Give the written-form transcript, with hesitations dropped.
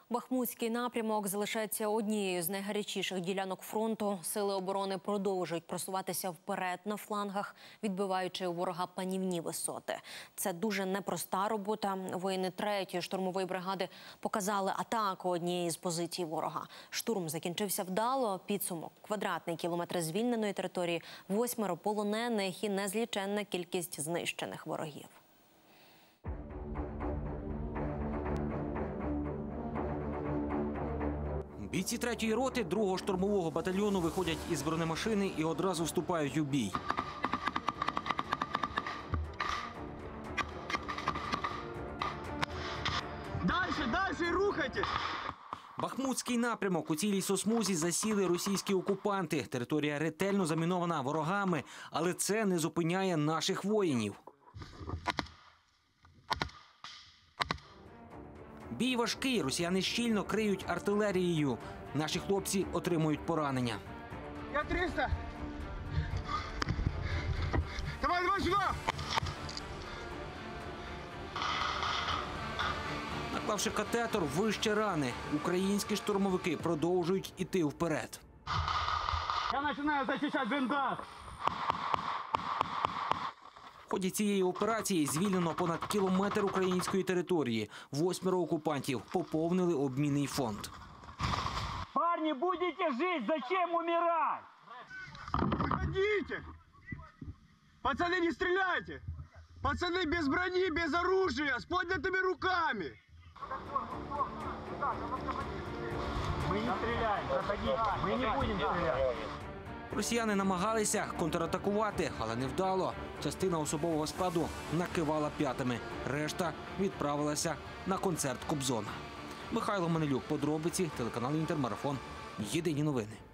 Бахмутський напрямок залишається однією з найгарячіших ділянок фронту. Сили оборони продовжують просуватися вперед на флангах, відбиваючи у ворога панівні висоти. Це дуже непроста робота. Воїни 3-ї штурмової бригади показали атаку однієї з позицій ворога. Штурм закінчився вдало. Підсумок – квадратний кілометр звільненої території, 8 полонених і незліченна кількість знищених ворогів. Бійці 3-ї роти 2-го штурмового батальйону виходять із бронемашини і одразу вступають у бій. Дальше, рухайтесь! Бахмутський напрямок. У цій лісосмузі засіли російські окупанти. Територія ретельно замінована ворогами, але це не зупиняє наших воїнів. Бій важкий, росіяни щільно криють артилерією. Наші хлопці отримують поранення. Я 300! Давай сюди! Наклавши катетер вище рани, українські штурмовики продовжують іти вперед. Я починаю зачищати бліндаж! В ході цієї операції звільнено понад кілометр української території. 8 окупантів поповнили обмінний фонд. Парни, будете жить, зачем умирать? Выходите! Пацаны, не стреляйте! Пацаны без брони, без оружия, с поднятыми руками! Мы не стреляем, проходите, мы не будем стрелять. Росіяни намагалися контратакувати, але не вдало. Частина особового складу накивала п'ятами. Решта відправилася на концерт Кобзона. Михайло Манилюк, подробиці, телеканал «Інтермарафон». Єдині новини.